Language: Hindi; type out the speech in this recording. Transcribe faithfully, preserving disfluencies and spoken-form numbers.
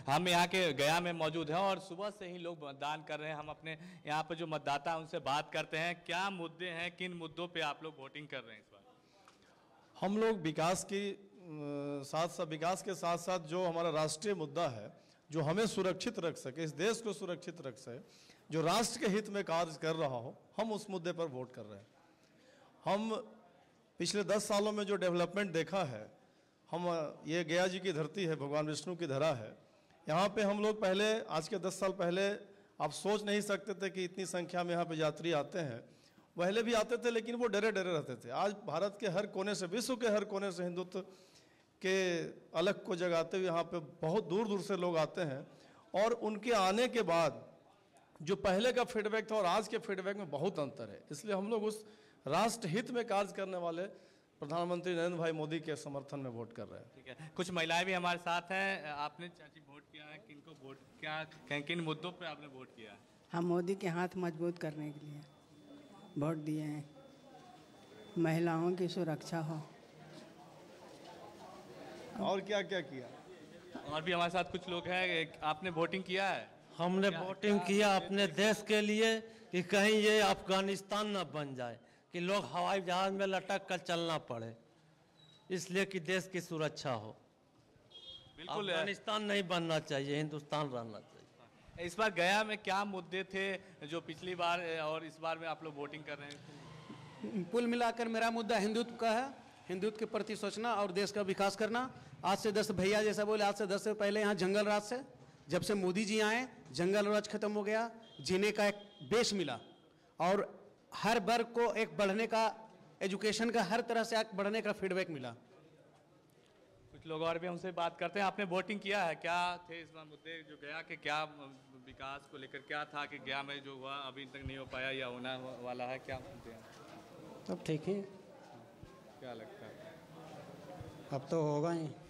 हम यहाँ के गया में मौजूद हैं और सुबह से ही लोग मतदान कर रहे हैं। हम अपने यहाँ पर जो मतदाता हैं उनसे बात करते हैं, क्या मुद्दे हैं, किन मुद्दों पे आप लोग वोटिंग कर रहे हैं इस बार? हम लोग विकास की साथ साथ विकास के साथ साथ जो हमारा राष्ट्रीय मुद्दा है, जो हमें सुरक्षित रख सके, इस देश को सुरक्षित रख सके, जो राष्ट्र के हित में कार्य कर रहा हो, हम उस मुद्दे पर वोट कर रहे हैं। हम पिछले दस सालों में जो डेवलपमेंट देखा है, हम ये गया जी की धरती है, भगवान विष्णु की धरा है। यहाँ पे हम लोग पहले, आज के दस साल पहले आप सोच नहीं सकते थे कि इतनी संख्या में यहाँ पे यात्री आते हैं। पहले भी आते थे लेकिन वो डरे डरे रहते थे। आज भारत के हर कोने से, विश्व के हर कोने से हिंदुत्व के अलग को जगाते हुए यहाँ पे बहुत दूर दूर से लोग आते हैं। और उनके आने के बाद जो पहले का फीडबैक था और आज के फीडबैक में बहुत अंतर है। इसलिए हम लोग उस राष्ट्र हित में कार्य करने वाले प्रधानमंत्री नरेंद्र भाई मोदी के समर्थन में वोट कर रहे हैं। ठीक है, कुछ महिलाएं भी हमारे साथ हैं। आपने चाची वोट किया है, किनको वोट, क्या किन किन मुद्दों पे आपने वोट किया है? हम मोदी के हाथ मजबूत करने के लिए वोट दिए हैं, महिलाओं की सुरक्षा हो। और क्या क्या किया? और भी हमारे साथ कुछ लोग हैं। आपने वोटिंग किया है? हमने वोटिंग किया अपने देश के लिए कि कहीं ये अफगानिस्तान न बन जाए, कि लोग हवाई जहाज में लटक कर चलना पड़े, इसलिए कि देश की सुरक्षा हो। बिल्कुल, अफगानिस्तान नहीं बनना चाहिए, हिंदुस्तान रहना चाहिए। इस बार गया में क्या मुद्दे थे जो पिछली बार और इस बार में आप लोग वोटिंग कर रहे हैं? कुल मिलाकर मेरा मुद्दा हिंदुत्व का है, हिंदुत्व के प्रति सोचना और देश का विकास करना। आज से दस भैया जैसा बोले, आज से दस से पहले यहाँ जंगल राज से, जब से मोदी जी आए जंगल राज खत्म हो गया, जीने का एक बेस मिला और हर वर्ग को एक बढ़ने का, एजुकेशन का हर तरह से एक बढ़ने का फीडबैक मिला। कुछ लोग और भी हमसे बात करते हैं। आपने वोटिंग किया है, क्या थे इस बार मुद्दे जो गया के, क्या विकास को लेकर क्या था कि गया में जो हुआ अभी तक नहीं हो पाया या होना वाला है, क्या मुद्दे हैं? अब ठीक है, क्या लगता है? अब तो होगा ही।